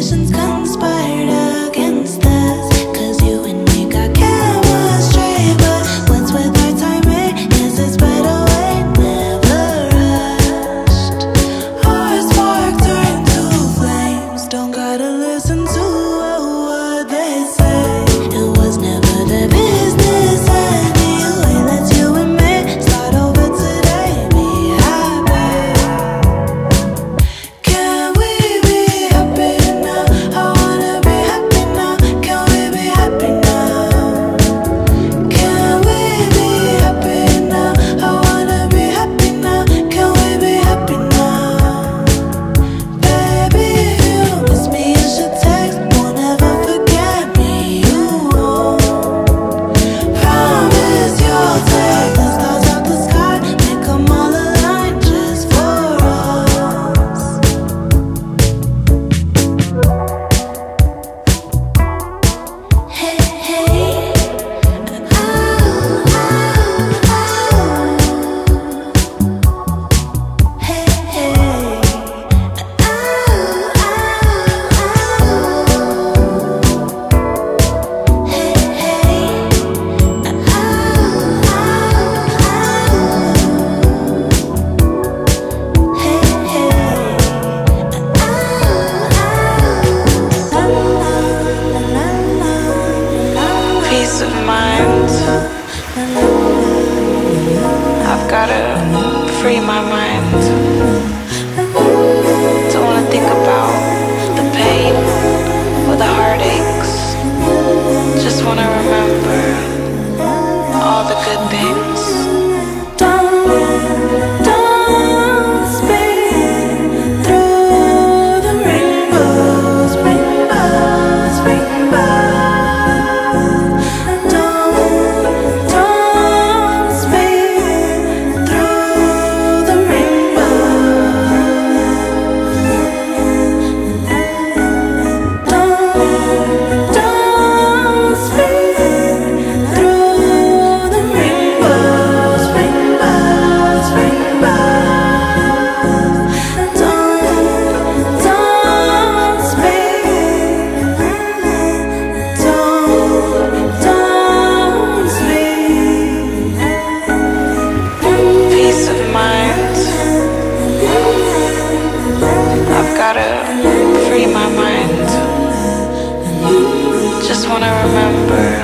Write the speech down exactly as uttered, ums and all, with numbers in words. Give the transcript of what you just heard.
conditions conspired against us. Cause you and me got chemistry, but what's with our timing? Yes, it's better way, never rushed. Our spark turned to flames. Don't gotta listen to what they say. It was never their business anyway. Let's you and me start over today. Be happy. Can we be happy now? I wanna be happy now. Can we be happy now? Can we be happy now? I wanna be happy now. Can we be happy now? Baby, if you miss me, you should text. Won't ever forget me. You won't. Promise you'll take the stars out the sky, make them all align just for us. Hey, hey. Oh, oh, oh. Hey, hey. Oh, oh, oh. Hey, hey. Peace of mind. I've gotta free my mind. Don't wanna think about the pain or the heartaches. Just wanna remember all the good things. Don't, don't speak through the rainbows, rainbows, rainbows. Don't, don't speak through the rainbows. Don't, don't speak through the rainbows, rainbows, rainbows. Don't, don't speak. Don't, don't speak. Peace of mind. I've gotta free my mind. Just wanna remember